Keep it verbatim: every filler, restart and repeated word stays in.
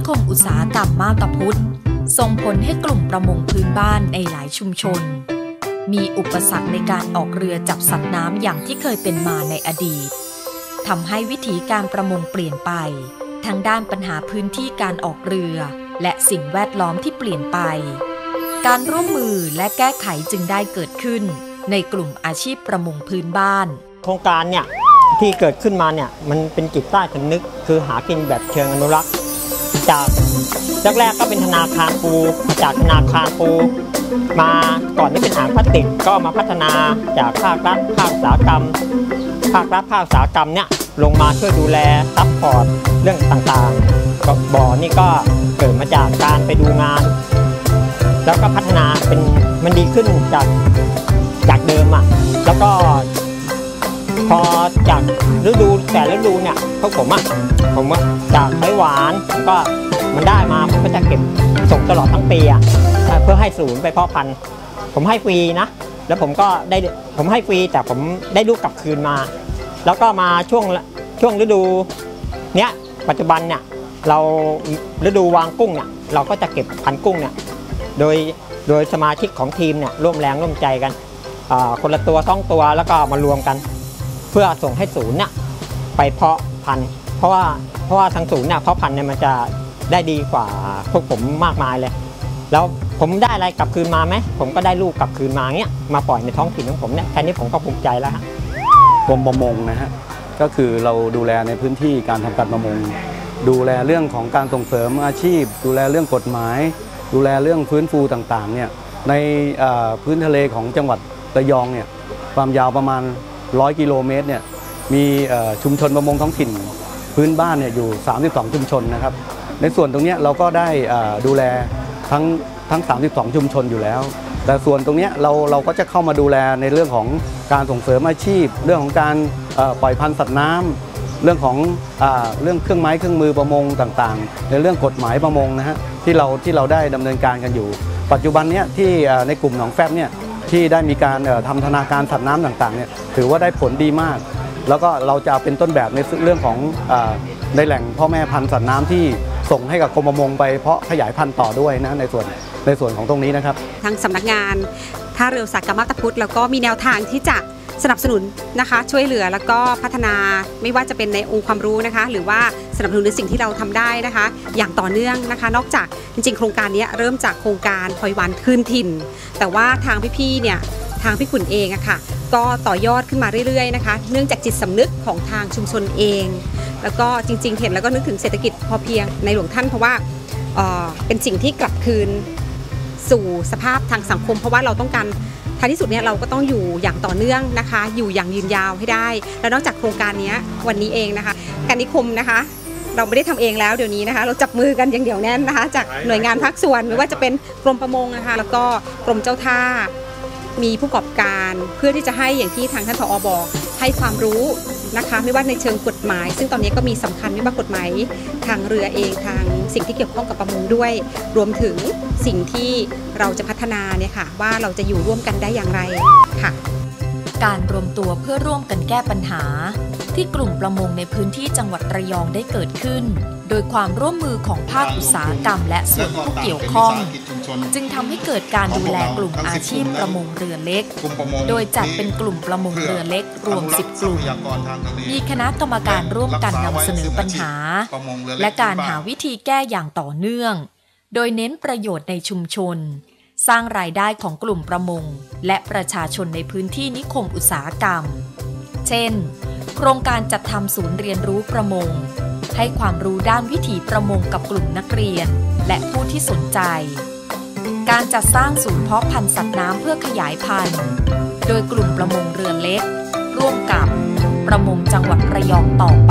คมอุตสาหกรรมมาบตาพุธส่งผลให้กลุ่มประมงพื้นบ้านในหลายชุมชนมีอุปสรรคในการออกเรือจับสัตว์น้ำอย่างที่เคยเป็นมาในอดีตทำให้วิถีการประมงเปลี่ยนไปทั้งด้านปัญหาพื้นที่การออกเรือและสิ่งแวดล้อมที่เปลี่ยนไปการร่วมมือและแก้ไขจึงได้เกิดขึ้นในกลุ่มอาชีพประมงพื้นบ้านโครงการเนี่ยที่เกิดขึ้นมาเนี่ยมันเป็นจิตใต้สำนึกคือหากินแบบเชิงอนุรักษ์จากแรกๆก็เป็นธนาคารปูจากธนาคารปูมาก่อนที่เป็นอ่างพลาสติกก็มาพัฒนาจากภาครัฐภาคอุตสาหกรรมภาครัฐภาคอุตสาหกรรมเนี่ยลงมาช่วยดูแลซัพพอร์ตเรื่องต่างๆก็บ่อนี่ก็เกิดมาจากการไปดูงานแล้วก็พัฒนาเป็นมันดีขึ้นจากจากเดิมอ่ะแล้วก็พอจากฤดูแต่ฤดูเนี่ยพวกผมอ่ะผมว่าจากไต้หวานก็มันได้มาผมก็จะเก็บส่งตลอดทั้งปีอ่ะเพื่อให้ศูนย์ไปเพาะพันธุ์ผมให้ฟรีนะแล้วผมก็ได้ผมให้ฟรีแต่ผมได้ลูกกลับคืนมาแล้วก็มาช่วงช่วงฤดูเนี้ยปัจจุบันเนี่ยเราฤดูวางกุ้งเนี่ยเราก็จะเก็บพันธุ์กุ้งเนี่ยโดยโดยสมาชิกของทีมเนี่ยร่วมแรงร่วมใจกันคนละตัวสองตัวแล้วก็มารวมกันเพื่อส่งให้ศูนย์เนี่ยไปเพาะพันธุ์เพราะว่าเพราะว่าทางศูนย์เนี่ยเพาะพันธุ์เนี่ยมันจะได้ดีกว่าพวกผมมากมายเลยแล้วผมได้อะไรกลับคืนมาไหมผมก็ได้ลูกกลับคืนมาเงี้ยมาปล่อยในท้องถิ่นของผมเนี่ยแค่นี้ผมก็ภูมิใจแล้วฮะกรมประมงนะฮะก็คือเราดูแลในพื้นที่การทำการประมงดูแลเรื่องของการส่งเสริมอาชีพดูแลเรื่องกฎหมายดูแลเรื่องฟื้นฟูต่างๆเนี่ยในพื้นทะเลของจังหวัดระยองเนี่ยความยาวประมาณร้อยกิโลเมตรเนี่ยมีชุมชนประมงท้องถิ่นพื้นบ้านเนี่ยอยู่สามสิบสองชุมชนนะครับในส่วนตรงนี้เราก็ได้ดูแลทั้งทั้งสามสิบสองชุมชนอยู่แล้วแต่ส่วนตรงนี้เราเราก็จะเข้ามาดูแลในเรื่องของการส่งเสริมอาชีพเรื่องของการปล่อยพันธุ์สัตว์น้ำเรื่องของเรื่องเครื่องไม้เครื่องมือประมงต่างๆในเรื่องกฎหมายประมงนะฮะที่เราที่เราได้ดำเนินการกันอยู่ปัจจุบันนี้ที่ในกลุ่มหนองแฟบเนี่ยที่ได้มีการทำธนาคารสัตว์น้ำต่างๆเนี่ยถือว่าได้ผลดีมากแล้วก็เราจะเป็นต้นแบบในเรื่องของในแหล่งพ่อแม่พันธุ์สัตว์น้ำที่ส่งให้กับกรมประมงไปเพาะขยายพันธุ์ต่อด้วยนะในส่วนในส่วนของตรงนี้นะครับทางสำนักงานท่าเรืออุตสาหกรรมมาบตาพุธแล้วก็มีแนวทางที่จะสนับสนุนนะคะช่วยเหลือแล้วก็พัฒนาไม่ว่าจะเป็นในองค์ความรู้นะคะหรือว่าสนับสนุนในสิ่งที่เราทำได้นะคะอย่างต่อเนื่องนะคะนอกจากจริงๆโครงการนี้เริ่มจากโครงการพลอยวันคืนถิ่นแต่ว่าทางพี่ๆเนี่ยทางพี่ขุนเองอะค่ะก็ต่อยอดขึ้นมาเรื่อยๆนะคะเนื่องจากจิตสำนึกของทางชุมชนเองแล้วก็จริงๆเห็นแล้วก็นึกถึงเศรษฐกิจพอเพียงในหลวงท่านเพราะว่าเอ่อเป็นสิ่งที่กลับคืนสู่สภาพทางสังคมเพราะว่าเราต้องการท้ายที่สุดเนี่ยเราก็ต้องอยู่อย่างต่อเนื่องนะคะอยู่อย่างยืนยาวให้ได้แล้วนอกจากโครงการนี้วันนี้เองนะคะการนิคมนะคะเราไม่ได้ทำเองแล้วเดี๋ยวนี้นะคะเราจับมือกันอย่างเดี่ยวแน่นนะคะจากหน่วยงานภาคส่วนไม่ว่าจะเป็นกรมประมงนะคะแล้วก็กรมเจ้าท่ามีผู้ประกอบการเพื่อที่จะให้อย่างที่ทางท่านผอ.บอกให้ความรู้นะคะไม่ว่าในเชิงกฎหมายซึ่งตอนนี้ก็มีสำคัญไม่ว่ากฎหมายทางเรือเองทางสิ่งที่เกี่ยวข้องกับประมงด้วยรวมถึงสิ่งที่เราจะพัฒนาเนี่ยค่ะว่าเราจะอยู่ร่วมกันได้อย่างไรค่ะการรวมตัวเพื่อร่วมกันแก้ปัญหาที่กลุ่มประมงในพื้นที่จังหวัดระยองได้เกิดขึ้นโดยความร่วมมือของภาคอุตสาหกรรมและส่วนผู้เกี่ยวข้องจึงทำให้เกิดการดูแลกลุ่มอาชีพประมงเรือเล็กโดยจัดเป็นกลุ่มประมงเรือเล็กรวมสิบกลุ่มมีคณะกรรมการร่วมกันนำเสนอปัญหาและการหาวิธีแก้อย่างต่อเนื่องโดยเน้นประโยชน์ในชุมชนสร้างรายได้ของกลุ่มประมงและประชาชนในพื้นที่นิคมอุตสาหกรรมเช่นโครงการจัดทำศูนย์เรียนรู้ประมงให้ความรู้ด้านวิถีประมงกับกลุ่มนักเรียนและผู้ที่สนใจการจัดสร้างศูนย์เพาะพันธุ์สัตว์น้ำเพื่อขยายพันธุ์โดยกลุ่มประมงเรือเล็กร่วมกับประมงจังหวัดระยองต่อไป